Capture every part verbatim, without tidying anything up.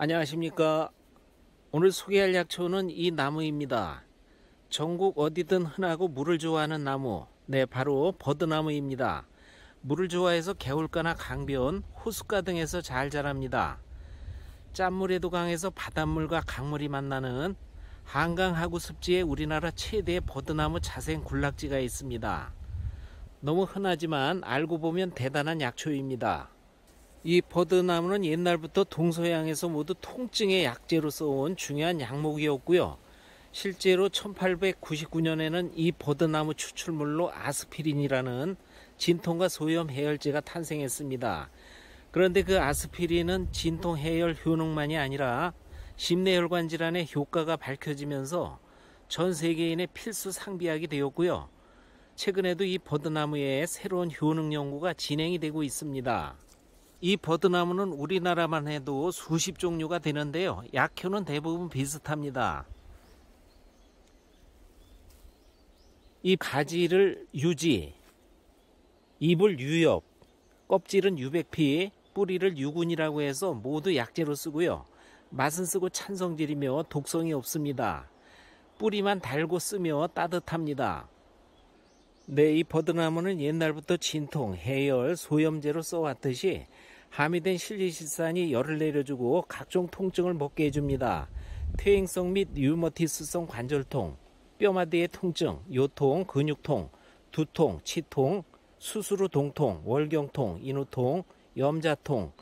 안녕하십니까. 오늘 소개할 약초는 이 나무입니다. 전국 어디든 흔하고 물을 좋아하는 나무, 네 바로 버드나무입니다. 물을 좋아해서 개울가나 강변, 호숫가 등에서 잘 자랍니다. 짠물에도 강해서 바닷물과 강물이 만나는 한강 하구 습지에 우리나라 최대의 버드나무 자생 군락지가 있습니다. 너무 흔하지만 알고 보면 대단한 약초입니다. 이 버드나무는 옛날부터 동서양에서 모두 통증의 약재로 써온 중요한 약목이었고요. 실제로 천팔백구십구 년에는 이 버드나무 추출물로 아스피린이라는 진통과 소염 해열제가 탄생했습니다. 그런데 그 아스피린은 진통 해열 효능만이 아니라 심내혈관 질환의 효과가 밝혀지면서 전 세계인의 필수 상비약이 되었고요. 최근에도 이 버드나무의 새로운 효능 연구가 진행이 되고 있습니다. 이 버드나무는 우리나라만 해도 수십 종류가 되는데요. 약효는 대부분 비슷합니다. 이 가지를 유지, 잎을 유엽, 껍질은 유백피, 뿌리를 유군이라고 해서 모두 약재로 쓰고요. 맛은 쓰고 찬성질이며 독성이 없습니다. 뿌리만 달고 쓰며 따뜻합니다. 네, 이 버드나무는 옛날부터 진통, 해열, 소염제로 써왔듯이 함유된 실리실산이 열을 내려주고 각종 통증을 먹게 해줍니다. 퇴행성 및 류머티스성 관절통, 뼈마디의 통증, 요통, 근육통, 두통, 치통, 수술 후 동통, 월경통, 인후통, 염자통,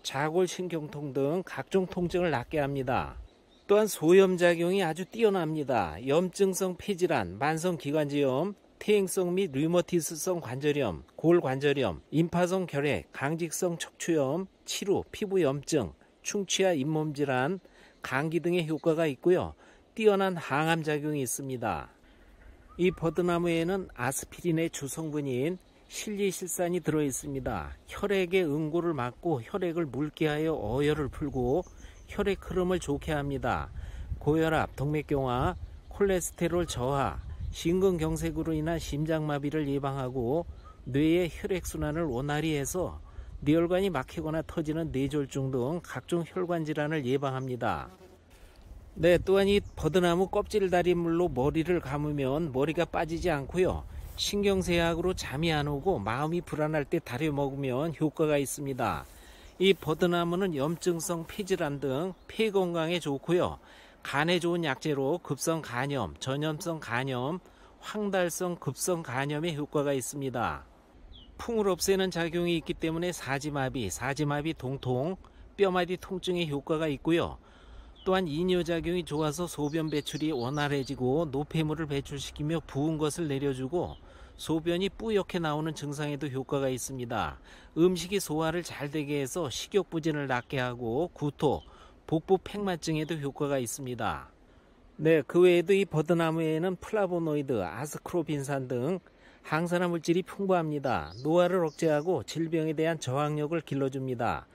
자골신경통 등 각종 통증을 낫게 합니다. 또한 소염작용이 아주 뛰어납니다. 염증성 폐질환, 만성기관지염, 퇴행성 및 류머티스성 관절염, 골관절염, 임파성 결핵, 강직성 척추염, 치루, 피부염증, 충치와 잇몸질환, 감기 등의 효과가 있고요. 뛰어난 항암작용이 있습니다. 이 버드나무에는 아스피린의 주성분인 실리실산이 들어있습니다. 혈액의 응고를 막고 혈액을 묽게 하여 어혈을 풀고 혈액 흐름을 좋게 합니다. 고혈압, 동맥경화, 콜레스테롤 저하, 심근경색으로 인한 심장마비를 예방하고 뇌의 혈액순환을 원활히 해서 뇌혈관이 막히거나 터지는 뇌졸중 등 각종 혈관질환을 예방합니다. 네, 또한 이 버드나무 껍질다리물로 머리를 감으면 머리가 빠지지 않고요. 신경쇠약으로 잠이 안 오고 마음이 불안할 때 다려 먹으면 효과가 있습니다. 이 버드나무는 염증성 폐질환 등 폐 건강에 좋고요. 간에 좋은 약재로 급성 간염, 전염성 간염, 황달성 급성 간염에 효과가 있습니다. 풍을 없애는 작용이 있기 때문에 사지마비, 사지마비 동통, 뼈마디 통증에 효과가 있고요. 또한 이뇨작용이 좋아서 소변 배출이 원활해지고 노폐물을 배출시키며 부은 것을 내려주고 소변이 뿌옇게 나오는 증상에도 효과가 있습니다. 음식이 소화를 잘 되게 해서 식욕부진을 낫게 하고 구토, 복부 팽만증에도 효과가 있습니다. 네, 그 외에도 이 버드나무에는 플라보노이드, 아스크로빈산 등 항산화 물질이 풍부합니다. 노화를 억제하고 질병에 대한 저항력을 길러줍니다.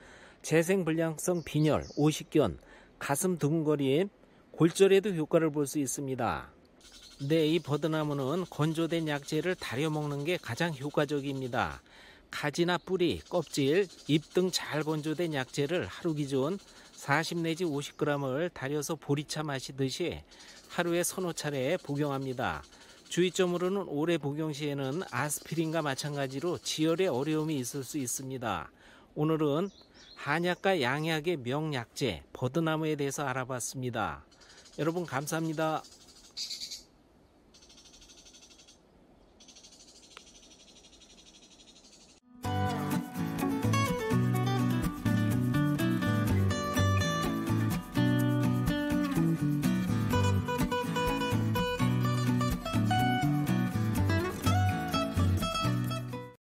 재생불량성 빈혈, 오십견, 가슴 두근거림, 골절에도 효과를 볼 수 있습니다. 네, 이 버드나무는 건조된 약재를 다려 먹는 게 가장 효과적입니다. 가지나 뿌리, 껍질, 잎 등 잘 건조된 약재를 하루 기준 사십 내지 오십 그램을 달여서 보리차 마시듯이 하루에 서너 차례 복용합니다. 주의점으로는 오래 복용 시에는 아스피린과 마찬가지로 지혈에 어려움이 있을 수 있습니다. 오늘은 한약과 양약의 명약재 버드나무에 대해서 알아봤습니다. 여러분 감사합니다.